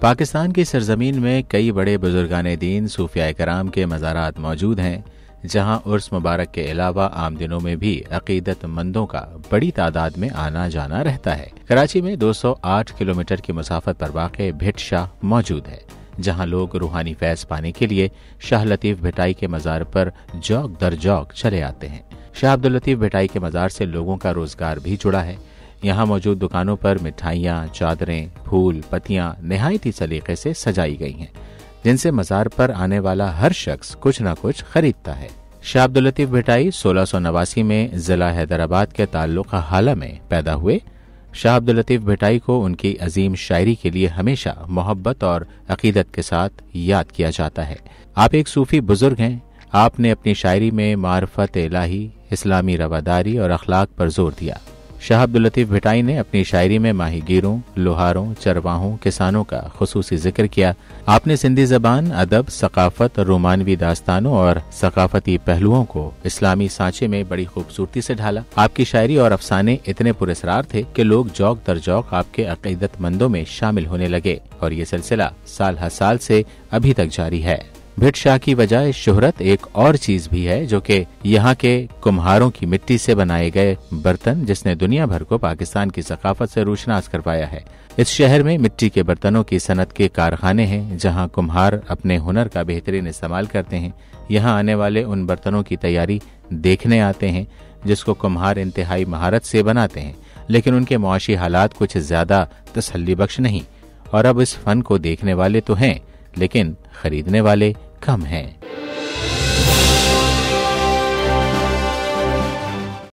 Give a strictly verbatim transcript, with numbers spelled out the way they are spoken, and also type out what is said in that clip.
पाकिस्तान की सरजमीन में कई बड़े बुजुर्गान दीन सूफिया कराम के मज़ारात मौजूद हैं, जहां उर्स मुबारक के अलावा आम दिनों में भी अकीदतमंदों का बड़ी तादाद में आना जाना रहता है। कराची में दो सौ आठ किलोमीटर की मुसाफत पर वाक़े भिट शाह मौजूद है, जहां लोग रूहानी फैज़ पाने के लिए शाह लतीफ़ भिटाई के मज़ार पर जौक दर जौक चले आते हैं। शाह अब्दुल लतीफ़ भिटाई के मज़ार से लोगों का रोजगार भी जुड़ा है। यहाँ मौजूद दुकानों पर मिठाइयाँ, चादरें, फूल, पत्तियाँ निहायती सलीके से सजाई गई हैं, जिनसे मज़ार पर आने वाला हर शख्स कुछ न कुछ खरीदता है। शाह अब्दुल लतीफ़ भिटाई सोलह सौ नवासी में जिला हैदराबाद के ताल्लुक हाला में पैदा हुए। शाह अब्दुल लतीफ़ भिटाई को उनकी अजीम शायरी के लिए हमेशा मोहब्बत और अकीदत के साथ याद किया जाता है। आप एक सूफी बुजुर्ग हैं। आपने अपनी शायरी में मार्फत इलाही, इस्लामी रवादारी और अखलाक पर जोर दिया। शाह अब्दुल लतीफ़ भिटाई ने अपनी शायरी में माहीगीरों, लोहारों, चरवाहों, किसानों का खुसूसी जिक्र किया। आपने सिंधी ज़बान, अदब, सकाफत, रोमानवी दास्तानों और सकाफती पहलुओं को इस्लामी सांचे में बड़ी खूबसूरती से ढाला। आपकी शायरी और अफसाने इतने पुरस्कार थे कि लोग जौक दर जौक आपके अकीदतमंदों में शामिल होने लगे और ये सिलसिला साल हर साल से अभी तक जारी है। भिट शाह की वजह शोहरत एक और चीज भी है, जो कि यहाँ के कुम्हारों की मिट्टी से बनाए गए बर्तन, जिसने दुनिया भर को पाकिस्तान की सकाफत से रोशनास करवाया है। इस शहर में मिट्टी के बर्तनों की सनत के कारखाने हैं, जहाँ कुम्हार अपने हुनर का बेहतरीन इस्तेमाल करते हैं। यहाँ आने वाले उन बर्तनों की तैयारी देखने आते हैं, जिसको कुम्हार इंतहाई महारत से बनाते हैं, लेकिन उनके मुआशी हालात कुछ ज्यादा तसल्ली बख्श नहीं। और अब इस फन को देखने वाले तो हैं, लेकिन खरीदने वाले कम हैं।